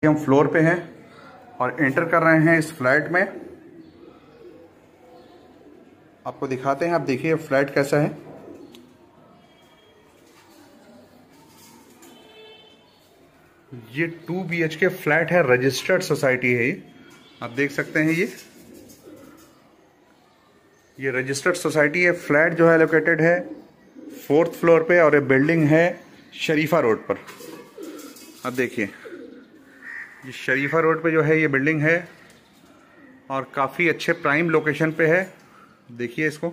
हम फ्लोर पे हैं और एंटर कर रहे हैं इस फ्लैट में। आपको दिखाते हैं, आप देखिए फ्लैट कैसा है। ये 2 BHK फ्लैट है, रजिस्टर्ड सोसाइटी है ये। आप देख सकते हैं ये रजिस्टर्ड सोसाइटी है। फ्लैट जो है लोकेटेड है 4th फ्लोर पे और ये बिल्डिंग है शरीफा रोड पर। अब देखिए ये शरीफा रोड पे जो है ये बिल्डिंग है और काफ़ी अच्छे प्राइम लोकेशन पे है। देखिए इसको,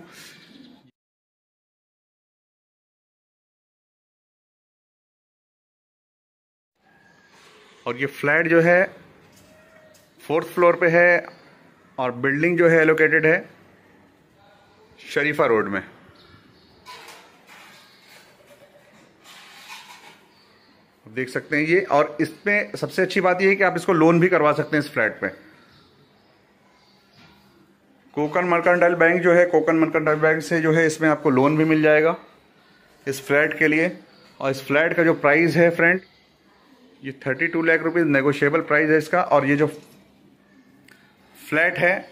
और ये फ्लैट जो है 4th फ्लोर पे है और बिल्डिंग जो है लोकेटेड है शरीफा रोड में। देख सकते हैं ये, और इसमें सबसे अच्छी बात यह है कि आप इसको लोन भी करवा सकते हैं इस फ्लैट पे। कोकण मर्केंटाइल बैंक जो है, कोकण मर्केंटाइल बैंक से जो है इसमें आपको लोन भी मिल जाएगा इस फ्लैट के लिए। और इस फ्लैट का जो प्राइस है फ्रेंड, ये 32 लाख रुपीज़ नेगोशिएबल प्राइस है इसका। और ये जो फ्लैट है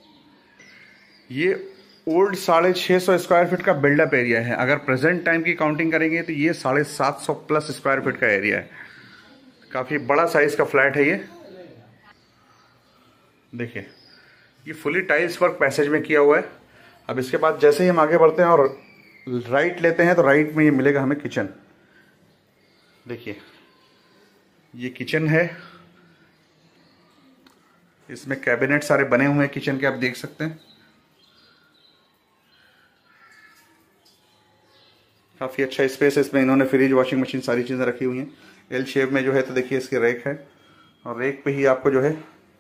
ये ओल्ड 650 स्क्वायर फीट का बिल्डअप एरिया है। अगर प्रेजेंट टाइम की काउंटिंग करेंगे तो ये 750 प्लस स्क्वायर फीट का एरिया है। काफ़ी बड़ा साइज का फ्लैट है ये। देखिए ये फुली टाइल्स वर्क पैसेज में किया हुआ है। अब इसके बाद जैसे ही हम आगे बढ़ते हैं और राइट लेते हैं तो राइट में ये मिलेगा हमें किचन। देखिए ये किचन है, इसमें कैबिनेट सारे बने हुए हैं किचन के, आप देख सकते हैं। काफ़ी अच्छा स्पेस है इसमें। इन्होंने फ्रिज, वॉशिंग मशीन सारी चीज़ें रखी हुई हैं एल शेप में जो है। तो देखिए इसकी रैक है और रैक पे ही आपको जो है,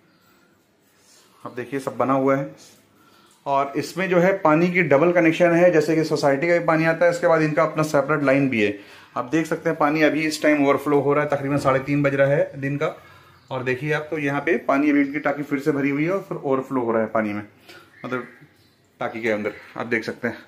अब देखिए सब बना हुआ है। और इसमें जो है पानी की डबल कनेक्शन है, जैसे कि सोसाइटी का भी पानी आता है, इसके बाद इनका अपना सेपरेट लाइन भी है। आप देख सकते हैं पानी अभी इस टाइम ओवरफ्लो हो रहा है, तकरीबन 3:30 बज रहा है दिन का। और देखिए आप, तो यहाँ पे पानी अभी इनकी टाकी फिर से भरी हुई है और फिर ओवरफ्लो हो रहा है पानी में, मतलब टाकी के अंदर। आप देख सकते हैं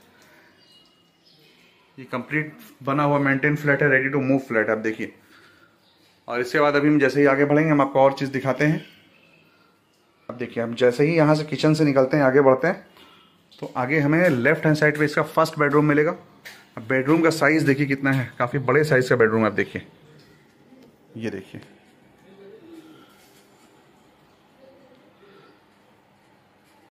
ये कंप्लीट बना हुआ मेंटेन फ्लैट है, रेडी टू मूव फ्लैट है। आप देखिए, और इसके बाद अभी हम जैसे ही आगे बढ़ेंगे हम आपको और चीज़ दिखाते हैं। अब देखिए हम जैसे ही यहाँ से किचन से निकलते हैं, आगे बढ़ते हैं, तो आगे हमें लेफ्ट हैंड साइड पे इसका फर्स्ट बेडरूम मिलेगा। अब बेडरूम का साइज़ देखिए कितना है, काफ़ी बड़े साइज़ का बेडरूम है। आप देखिए, ये देखिए